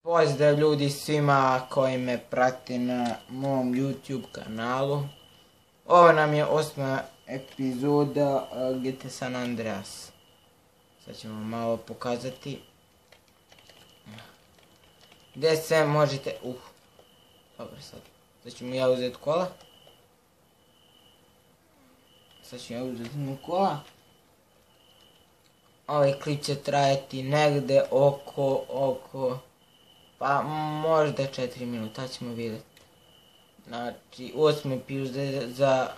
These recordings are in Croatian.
Pozdrav ljudi svima koji me prati na mom YouTube kanalu. Ovo nam je 8. epizoda GTA San Andreas. Sad ćemo malo pokazati gdje sve možete... Dobro, sad ću mu ja uzeti kola. Ovaj klip će trajati negdje oko pa možda 4 minuta, ćemo vidjeti. Znači, 8 epizoda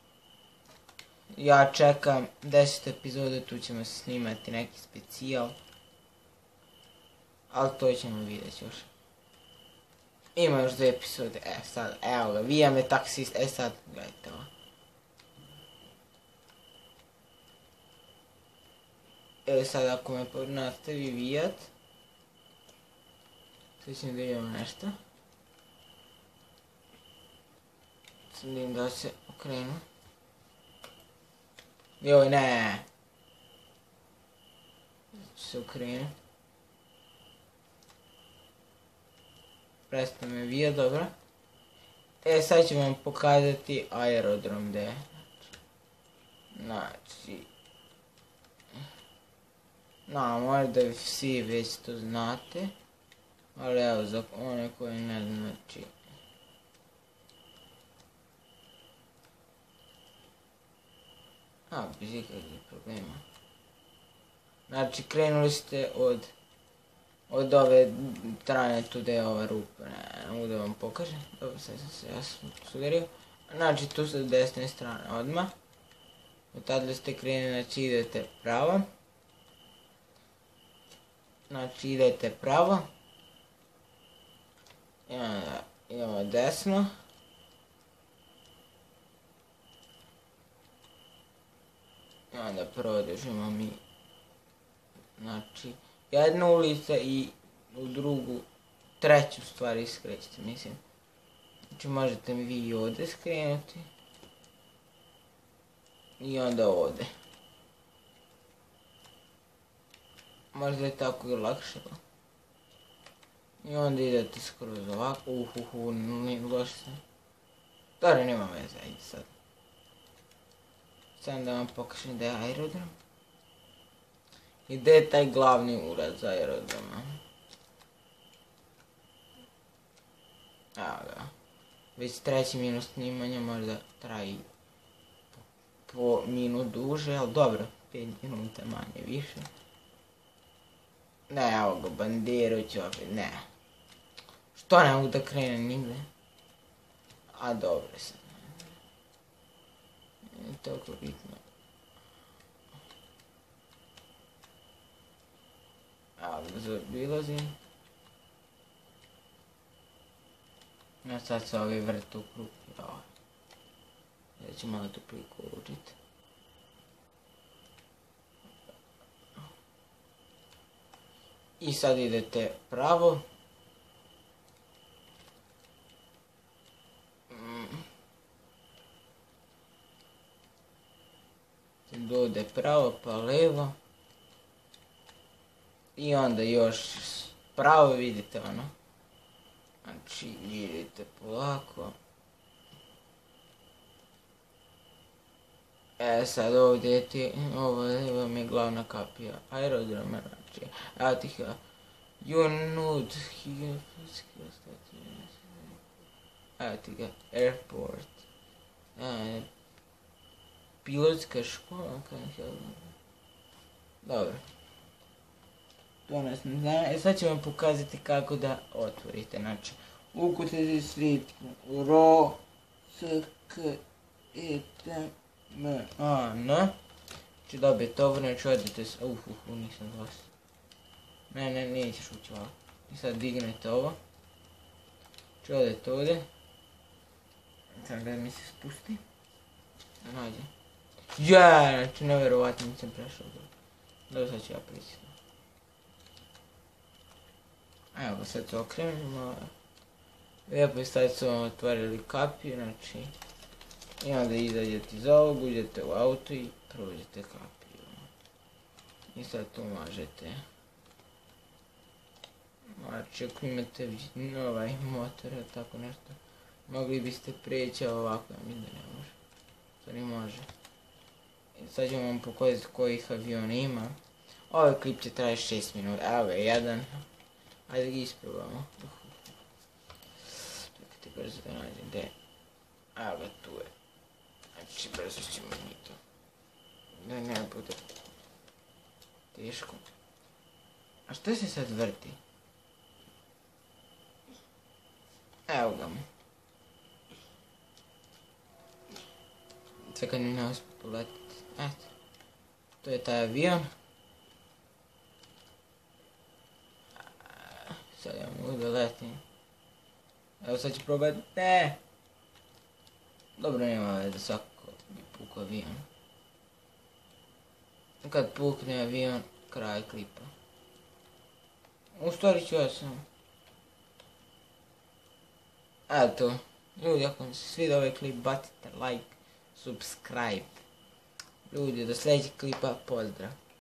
ja čekam 10 epizode, tu ćemo snimati neki specijal. Ali to ćemo vidjeti još. Ima još 2 epizode, sad, evo ga, vija me taksist, sad, gledajte ovo. Sad ako me nastavi vijat, sad ćemo da vidimo nešto. Sad vidim da se okrenu. Joj, ne! Sad se okrenu. Prestao me vijat, dobro. Sad ću vam pokazati aerodrom gdje je. Znači... možda svi već to znate. Ali evo, za one koji ne znači... bez ikakvih problema. Znači, krenuli ste od ove strane tu gdje je ova rupa. Ne mogu da vam pokažem. Dobro, sad sam se jasno sugerio. Znači, tu sa desne strane odmah. Od tada ste krenuli, znači idete pravo. Znači, idete pravo. I onda idemo desno. I onda produžimo mi, znači, jednu ulicu i u drugu, treću stvari skrećete, mislim. Znači, možete mi vi i ovdje skrenuti. I onda ovdje. Možda je tako i lakše. I onda idete skroz ovako, nije loše se. Dobro, nema veze, ajde sad. Sad da vam pokažem da je aerodrom. I gdje je taj glavni ulaz aerodroma. Evo ga. Već 3. minut snimanja, možda traji po minut duže, ali dobro, 5 minuta manje više. Ne, evo ga, bandiru ću opet, ne. Što ne mogu da krenem nigde? A dobro sam. Nije toliko bitno. Evo ga, zaobilazim. A sad se ovi vrt u krug. Ja ću malo tu pliku učiti. I sad idete pravo. Dode pravo pa levo. I onda još pravo, vidite ono. Znači idete polako. Sad ovdje ovo vam je glavna kapija aerodroma, znači, evo ti ga, evo ti ga, airport, pilotska škola, dobro, to nas ne zna, sad ću vam pokazati kako da otvorite, znači, ukucajte street, ro, s, k, e, t, n. Znači dobijete ovo, znači odete se, nisam glasio. Ne, nećeš ući ovako. I sad dignete ovo. Znači odete ovdje. Sad da mi se spusti. Nađe. Znači nevjerovatno nisam prešao dobro. Dobro, sad ću ja prići. Evo, sad se okrenemo. Lijepo je sad su vam otvorili kapiju, znači. I onda izađete iz ovog, uđete u auto i prođete kapiju. I sad tu možete Znači, ako imate motor ili tako nešto, mogli biste prijeći, a ovako mi da ne može. To ne može. I sad ćemo vam pokazati kojih aviona ima. Ovaj klip će traje 6 minuta, evo je jedan. Ajde ga isprobamo. Čekajte brzo da nađem gdje. Evo ga, tu je. Znači brzo ćemo mi to. Da ne bude teško. A što se sad vrti? Evo ga mu. Sve kad mi ne uspije poletiti. Eto. To je taj avion. Sad ja mogu da letim. Evo sad ću probati. Ne! Dobro, nema veze, svako bi pukao avion. Kad pukne avion, kraj klipa. U stvari ću ja sam. Eto, ljudi, ako vam se svidio ovaj klip, batite like, subscribe. Ljudi, do sljedećeg klipa, pozdrav.